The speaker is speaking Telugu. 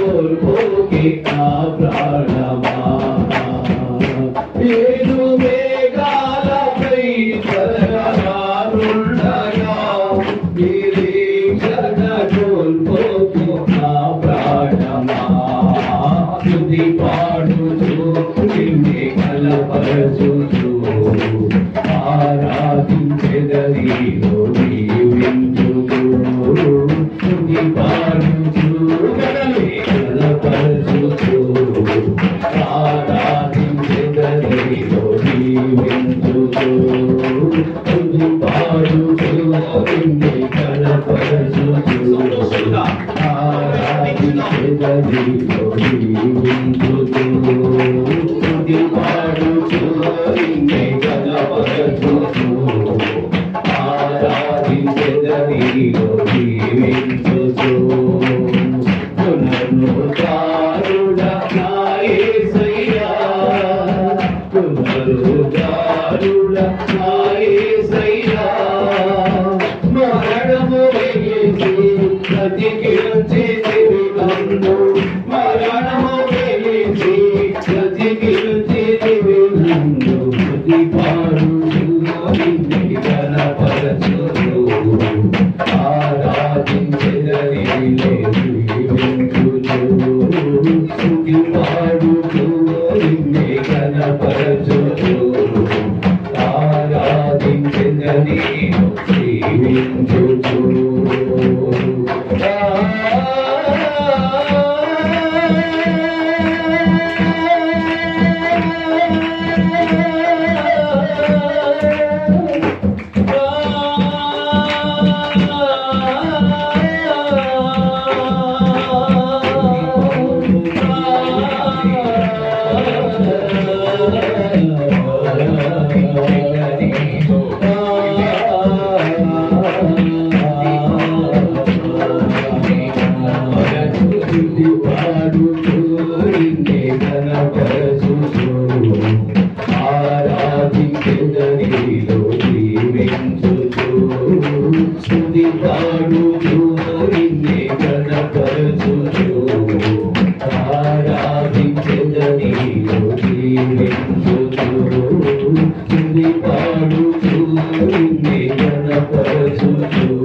తోల్పోకే నా ప్రాణమా ఏడు మేఘాలపై తరగానుండగా నిరీక్షణ తోల్పోకే నా ప్రాణమా స్తుతి పాడుతూ నిన్నే కలపరచుతూ ఆరాధించెదరిలో నీవించుతూ స్తుతి పాడుతూ కలపరచుతూ ఆరాధించెదరిలో నీవించుతూ స్తుతి పాడుతూ నిన్నే కలపరచుతూ ఆరాధించెదరిలో నీవించుతూ స్తుతి పాడుతూ నిన్నే కలపరచుతూ ఆరాధించెదరిలో నీవించుతూ పునరుద్ధారుడ నా యేసయ్యా పునరుద్ధారుడ నా యేసయ్యా మరణము వెలిసి బ్రతికించితివి నన్ను మరణము వెలిసి బ్రతికించితివి నన్ను స్తుతి పాడుతూ నిన్నే కనపరచుతూ ఆరాధించెదరిలో నీవించుతూ స్తుతి పాడుతూ నిన్నే కనపరచుతూ ఆరాధించెదరిలో నీవించుతూ ఆరాధించెదరిలో నీవించుతూ స్తుతి పాడుతూ నిన్నే కనపరచుతూ ఆరాధించెదరిలో నీవించుతూ స్తుతి పాడుతూ నిన్నే కనపరచుతూ